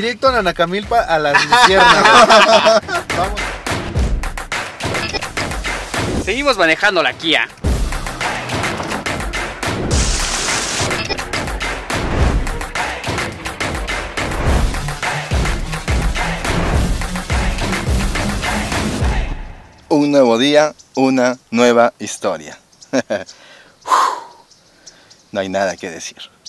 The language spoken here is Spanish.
directo a Nanacamilpa a las luciernas. Vamos. Seguimos manejando la Kia. Un nuevo día, una nueva historia. No hay nada que decir.